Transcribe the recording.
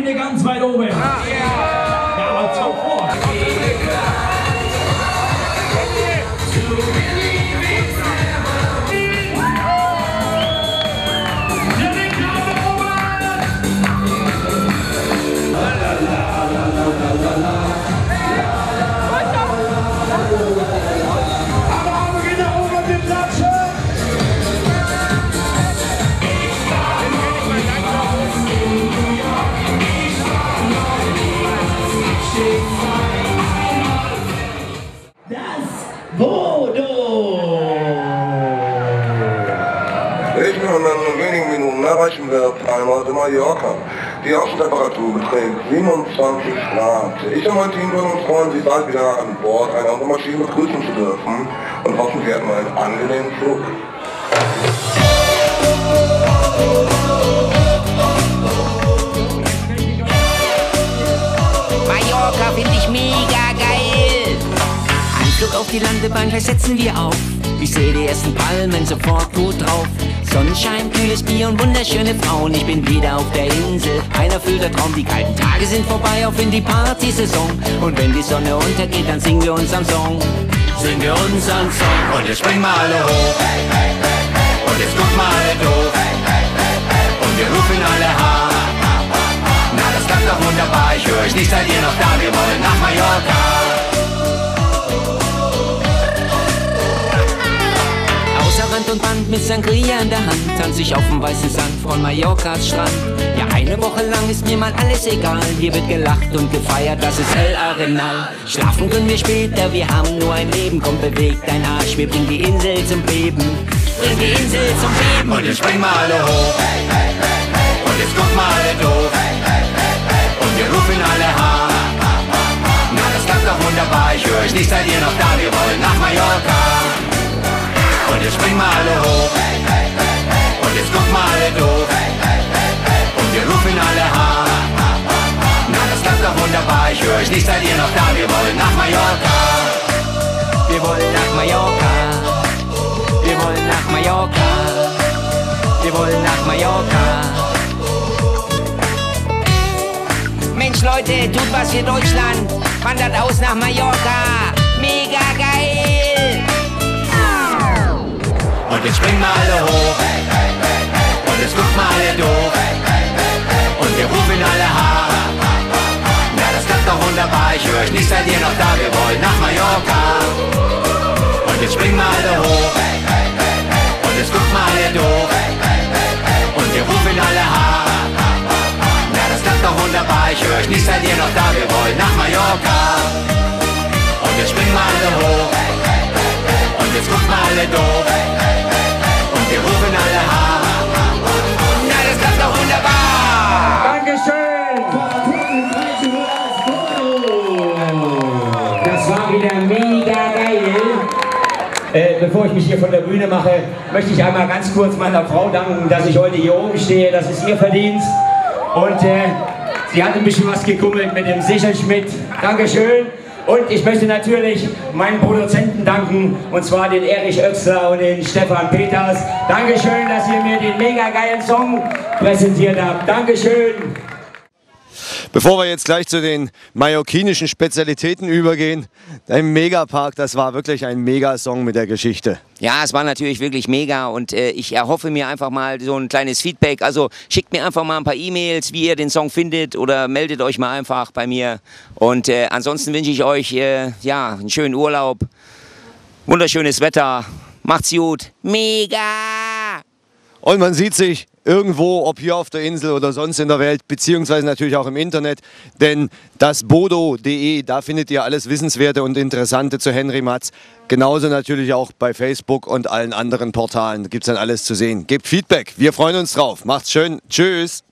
Hände ganz weit oben. Ja, aber sofort. Ich bin in wenigen Minuten erreichen wir Palma de Mallorca. Die Außentemperatur beträgt 27 Grad. Ich und mein Team würden uns freuen, Sie bald wieder an Bord einer unserer Maschinen begrüßen zu dürfen und hoffen, Sie hatten einen angenehmen Flug. Mallorca finde ich mega geil. Anflug auf die Landebahn, gleich setzen wir auf. Ich sehe die ersten Palmen, sofort gut drauf. Sonnenschein, kühles Bier und wunderschöne Frauen. Ich bin wieder auf der Insel, ein erfüllter Traum. Die kalten Tage sind vorbei, auf in die Partysaison. Und wenn die Sonne untergeht, dann singen wir unseren Song. Singen wir unseren Song. Und jetzt springen wir alle hoch. Und jetzt gucken wir alle doof. Und wir rufen alle ha. Na, das klappt doch wunderbar. Ich höre euch nicht, seid ihr noch da? Wir wollen nach Mallorca. Rand und Band mit Sangria in der Hand, tanze ich auf dem weißen Sand von Mallorcas Strand. Ja, eine Woche lang ist mir mal alles egal. Hier wird gelacht und gefeiert, das ist El Arenal. Schlafen können wir später, wir haben nur ein Leben. Komm, bewegt dein Arsch, wir bringen die Insel zum Beben. Bring die Insel zum Beben. Und jetzt springen wir alle hoch. Und jetzt gucken wir alle doof. Und wir rufen alle ha. Na, das klappt doch wunderbar. Ich höre euch nicht, seid ihr noch da? Wir wollen nach Mallorca. Und jetzt springen wir alle hoch. Und jetzt gucken wir alle doof. Und wir rufen alle ha. Na, das klappt doch wunderbar. Ich höre euch nicht, seid ihr noch da? Wir wollen nach Mallorca. Wir wollen nach Mallorca. Wir wollen nach Mallorca. Wir wollen nach Mallorca. Mensch Leute, tut was für Deutschland. Wandert aus nach Mallorca. Mega geil. Und jetzt springen wir alle hoch. Und jetzt gucken wir alle doof. Und wir rufen alle ha. Na, das klappt doch wunderbar. Ich höre euch nicht, seid ihr noch da? Wir wollen nach Mallorca. Und jetzt springen wir alle hoch. Und jetzt gucken wir alle doof. Und wir rufen alle ha. Na, das klappt doch wunderbar. Ich höre euch nicht, seid ihr noch da? Wir wollen nach Mallorca. Und jetzt springen wir alle hoch. Und jetzt gucken wir alle doof. Wir rufen alle ha. Na, das klappt doch wunderbar. Dankeschön. Das war wieder mega geil. Bevor ich mich hier von der Bühne mache, möchte ich einmal ganz kurz meiner Frau danken, dass ich heute hier oben stehe. Das ist ihr Verdienst. Und sie hat ein bisschen was gekummelt mit dem Sichelschmidt. Dankeschön. Und ich möchte natürlich meinen Produzenten danken, und zwar den Erich Oechsler und den Stefan Peters. Dankeschön, dass ihr mir den mega geilen Song präsentiert habt. Dankeschön. Bevor wir jetzt gleich zu den mallorquinischen Spezialitäten übergehen, im Megapark, das war wirklich ein Mega-Song mit der Geschichte. Ja, es war natürlich wirklich mega und ich erhoffe mir einfach mal so ein kleines Feedback. Also schickt mir einfach mal ein paar E-Mails, wie ihr den Song findet, oder meldet euch mal einfach bei mir. Und ansonsten wünsche ich euch ja, einen schönen Urlaub, wunderschönes Wetter, macht's gut, mega! Und man sieht sich irgendwo, ob hier auf der Insel oder sonst in der Welt, beziehungsweise natürlich auch im Internet, denn das bodo.de, da findet ihr alles Wissenswerte und Interessante zu Henry Matz. Genauso natürlich auch bei Facebook und allen anderen Portalen, da gibt es dann alles zu sehen. Gebt Feedback, wir freuen uns drauf. Macht's schön, tschüss!